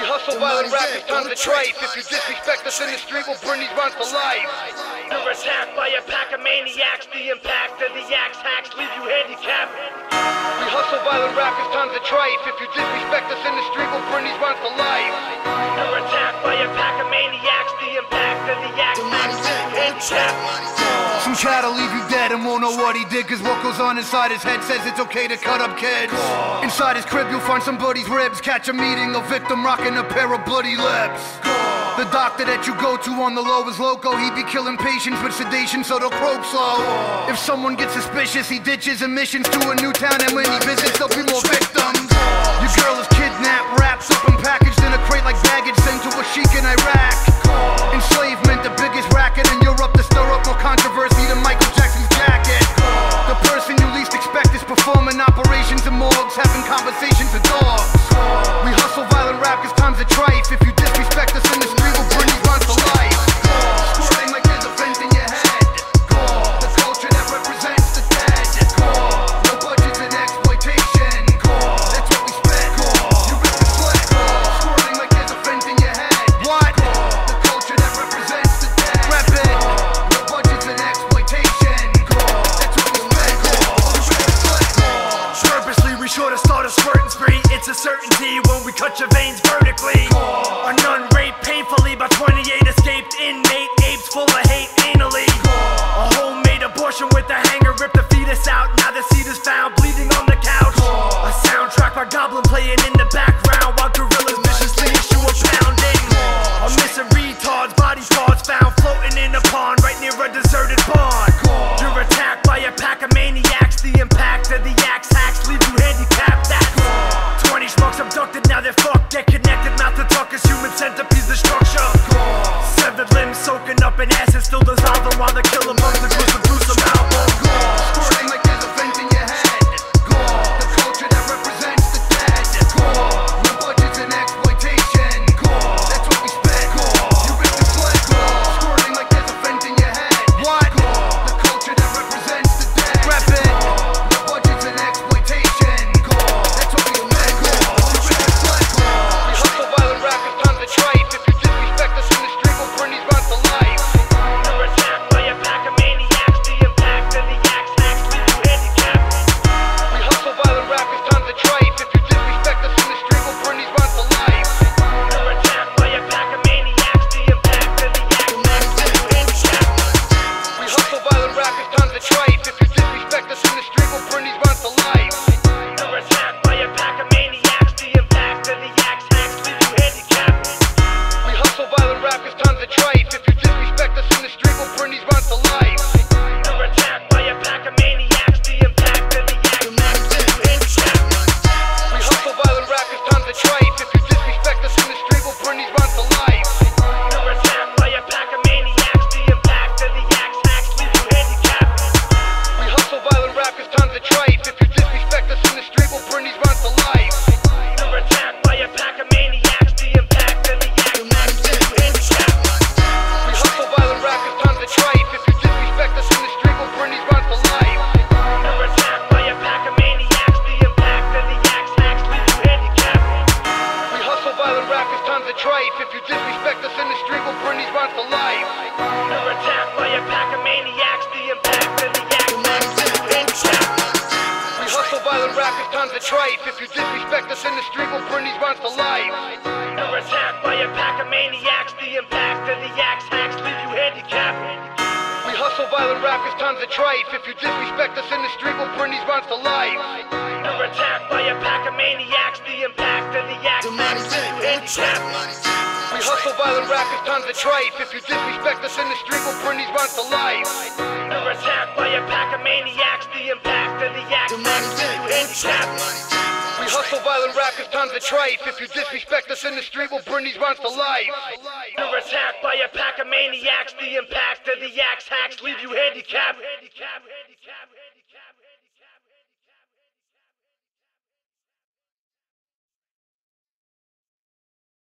We hustle violent rappers, tons of tripe. If you disrespect us in the street, we'll bring these rhymes to life. You're attacked by a pack of maniacs. The impact of the axe hacks leave you handicapped. We hustle violent rappers, tons of tripe. If you disrespect us in the street, we'll bring these rhymes to life. You're attacked by a pack of maniacs. The impact of the axe hacks leave you handicapped. Some cat'll leave you dead and won't know what he did, cause what goes on inside his head says it's okay to cut up kids. Inside his crib you'll find somebody's ribs. Catch a meeting, a victim rocking a pair of bloody lips. The doctor that you go to on the low is loco. He be killing patients with sedation so they'll croak slow. If someone gets suspicious, he ditches admissions to a new town, and when he visits there'll be more victims. Your girl is kidnapped, wrapped up and packaged in a crate like baggage sent to a sheik in Iraq. Enslavement, the biggest racket in Europe to stir up more controversy than Michael Jackson's jacket. The person you least expect is performing operations in morgues, having conversations with dogs. We hustle violent rap cause times are trife. If you disrespect us in the street, we'll bring these rhymes to life. Squirting like there's a vent in your head. The culture that represents the dead. No budgets and exploitation. That's what we spend. You rip the sweat. Squirting like there's a vent in your head. What? The culture that represents the dead. Rep it. No budgets and exploitation. That's what we spend. You rip the sweat. Purposely we sure to start a squirting spree. It's a certainty when we cut your veins vertically. A nun raped painfully by 28 escaped inmate apes full of hate anally. A homemade abortion with a hanger ripped the fetus out. Now the seed is found bleeding on the couch. A soundtrack by Goblin playing in the background while gorillas viciously issue a pounding. A missing retard's body parts found floating in a pond right near a deserted barn. You're attacked by a pack of maniacs. The impact of the axe hacks leave you handicapped. That's 20 schmucks abducted, now they're fucked. Get connected, mouth to talk as human centipedes the structure. Severed limbs soaking up in acid, still dissolving while the killer bugs the gruesome album. Squirting like there's a vent in your head. The culture that represents the dead. No budgets and exploitation. That's what we spend. You rip the sweat. Squirting like there's a vent in your head. What? The culture that represents the dead. Rep it. No budgets and exploitation. That's what we spend. You rip the sweat. We hustle violent rappers, tons of tripe. If you disrespect us in the street, we'll bring these rhymes to life. You're attacked by a pack of maniacs. The impact of the axe hacks leave you handicapped. We hustle violent rappers, tons of tripe. If you disrespect us in the street, we'll bring these rhymes to life. You're attacked by a pack of maniacs. The impact of the axe hacks leave you handicapped. We hustle violent rappers, tons of tripe. If you disrespect us in the street, we'll bring these rhymes to life. You're attacked by a pack of maniacs. The impact of the axe hacks leave you handicapped. We hustle violent rappers, tons of tripe. If you disrespect us in the street, we'll bring these rhymes to life. You're attacked by a pack of maniacs. The impact of the axe hacks leave you handicapped. We hustle violent rappers, tons of tripe. If you disrespect us in the street, we'll bring these rhymes to life. You're attacked by a pack of maniacs. The impact of the axe hacks leave you handicapped. We hustle violent rappers, tons of tripe. If you disrespect us in the street, we'll bring these rhymes to life. You're attacked by a pack of maniacs. The impact of the axe hacks leave you handicapped. We hustle violent rappers, tons of tripe. If you disrespect us in the street, we'll bring these rhymes to life. You're attacked by a pack of maniacs. The impact of the axe hacks leave you handicapped. We hustle violent rappers, tons of tripe. If you disrespect us in the street, we'll bring these rhymes to life. You're attacked by a pack of maniacs. The impact of the axe hacks leave you handicapped. We hustle violent rappers, tons of tripe. If you disrespect us in the street, we'll bring these rhymes to life. You're attacked by a pack of maniacs. The impact of the axe hacks leave you handicapped. We hustle violent rappers, tons of tripe. If you disrespect us in the street, we'll bring these rhymes to life. You're attacked by a pack of maniacs. The impact of the axe hacks leave you handicapped. We hustle violent rappers, tons of tripe. If you disrespect us in the street, we'll bring these rhymes to life. You're attacked by a pack of maniacs. The impact of the axe hacks leave you handicapped. We hustle violent rappers, tons of tripe. If you disrespect us in the street, we'll bring these rhymes to life. You're attacked by a pack of maniacs. The impact of the axe hacks leave you handicapped.